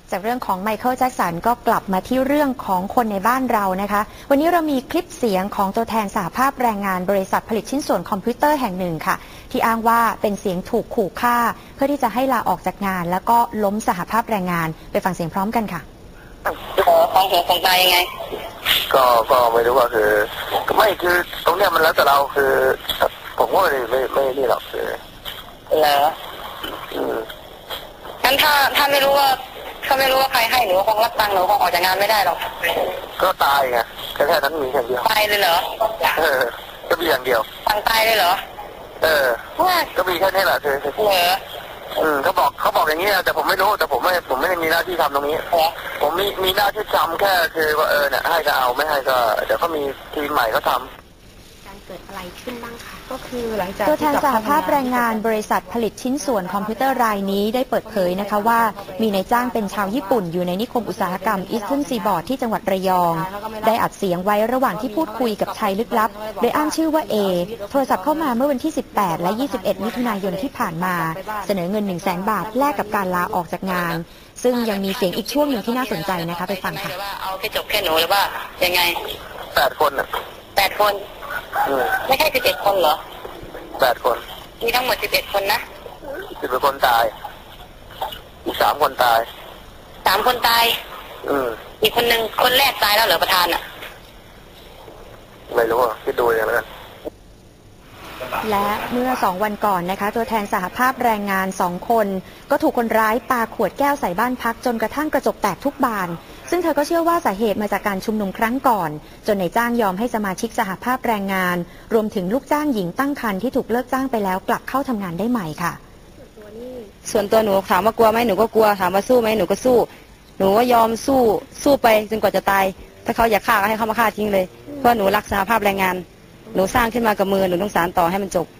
จากเรื่องของไมเคิลแจ็คสันก็กลับมาที่เรื่องของคนในบ้านเรานะคะวันนี้เรามีคลิปเสียงของตัวแทนสหภาพแรงงานบริษัทผลิตชิ้นส่วนคอมพิวเตอร์แห่งหนึ่งค่ะที่อ้างว่าเป็นเสียงถูกขู่ฆ่าเพื่อที่จะให้ลาออกจากงานแล้วก็ล้มสหภาพแรงงานไปฟังเสียงพร้อมกันค่ะของหัวของตายยังไงก็ไม่รู้ว่าคือไม่คือตรงเนี้ยมันแล้วแต่เราคือผมก็ไม่นี่หรอกคือเหรองั้นถ้าไม่รู้ว่าใครให้หนูคงรับตังค์หนูคงออกจากงานไม่ได้หรอกก็ตายไงแค่นั้นมีอย่างเดียวตายเลยเหรอก็มีอย่างเดียวตังตายเลยเหรอก็มีแค่นี้แหละคือเขาบอกอย่างนี้แต่ผมไม่รู้แต่ผมไม่ได้มีหน้าที่ทำตรงนี้ผมมีหน้าที่ทำแค่คือว่าเนี่ยให้ก็เอาไม่ให้ก็เดี๋ยวก็มีทีมใหม่เขาทำเกิดอะไรขึ้นบ้างคะก็คือหลังจากตัวแทนสหภาพแรงงานบริษัทผลิตชิ้นส่วนคอมพิวเตอร์รายนี้ได้เปิดเผยนะคะว่ามีนายจ้างเป็นชาวญี่ปุ่นอยู่ในนิคมอุตสาหกรรมอีสเทิร์นซีบอร์ดที่จังหวัดระยองได้อัดเสียงไว้ระหว่างที่พูดคุยกับชายลึกลับโดยอ้างชื่อว่าเอโทรศัพท์เข้ามาเมื่อวันที่18และ21มิถุนายนที่ผ่านมาเสนอเงิน 100,000 บาทแลกกับการลาออกจากงานซึ่งยังมีเสียงอีกช่วงหนึ่งที่น่าสนใจนะคะไปฟังค่ะเอาแค่จบแค่หนูหรือว่ายังไง 8 คน 8 คนไม่ใช่11 คนเหรอ 8 คนมีทั้งหมด11 คนนะ 11 คนตายอีก3 คนตาย 3 คนตายอีกคนหนึ่งคนแรกตายแล้วเหรอประธานอ่ะไม่รู้อ่ะคิดดูอย่างนั้นและเมื่อ2 วันก่อนนะคะตัวแทนสหภาพแรงงาน2 คนก็ถูกคนร้ายปาขวดแก้วใส่บ้านพักจนกระทั่งกระจกแตกทุกบานซึ่งเธอก็เชื่อว่าสาเหตุมาจากการชุมนุมครั้งก่อนจนนายจ้างยอมให้สมาชิกสหภาพแรงงานรวมถึงลูกจ้างหญิงตั้งครรภ์ที่ถูกเลิกจ้างไปแล้วกลับเข้าทำงานได้ใหม่ค่ะส่วนตัวหนูถามว่ากลัวไหมหนูก็กลัวถามว่าสู้ไหมหนูก็สู้หนูก็ยอมสู้ไปจนกว่าจะตายถ้าเขาอยากฆ่าก็ให้เขามาฆ่าทิ้งเลยเพราะหนูรักสหภาพแรงงานหนูสร้างขึ้นมากับมือหนูต้องสานต่อให้มันจบ